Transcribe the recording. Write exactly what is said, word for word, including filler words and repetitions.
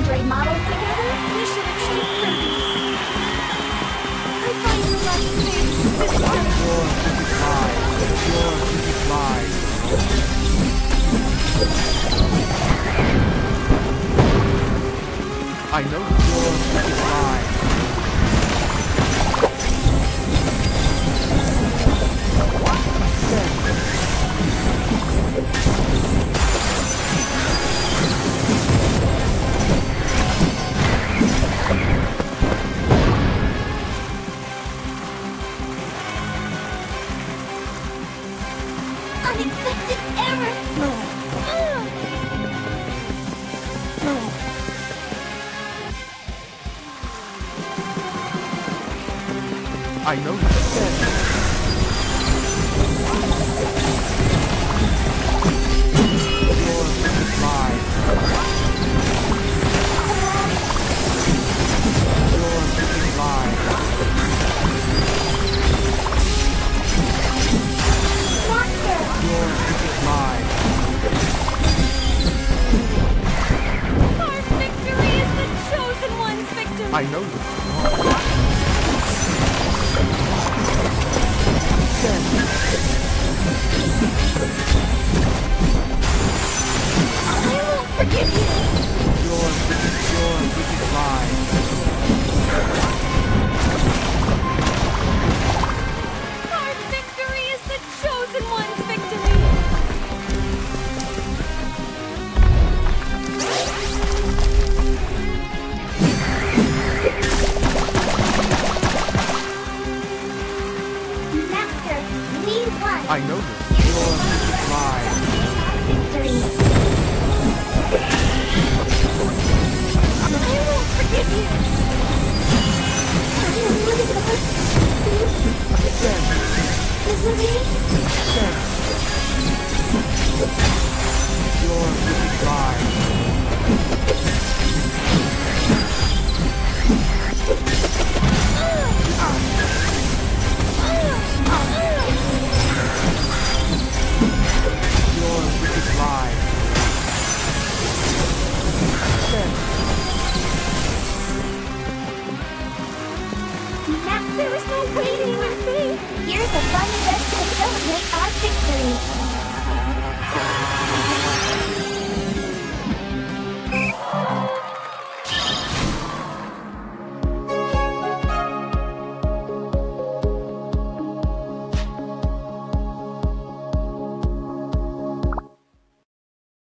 upgrade models together, we should achieve progress. I find the last thing disturbing. Pure pretty flies. I know pure pretty flies. Unexpected error! No. No. I know you said. Pure pretty flies. Pure pretty flies. Monster! Pure pretty flies. Our victory is the chosen one's victory! I know this. I won't forgive you! Pure pretty, pure pretty flies. Our victory is the chosen one's victory! Master, we won! I know this. Pure pretty flies. Victory! I won't forgive you! Again. Misery? Again. Pure pretty flies. Pure pretty flies. Again. Master, there is no waiting for me! Here's a fun event to celebrate our victory!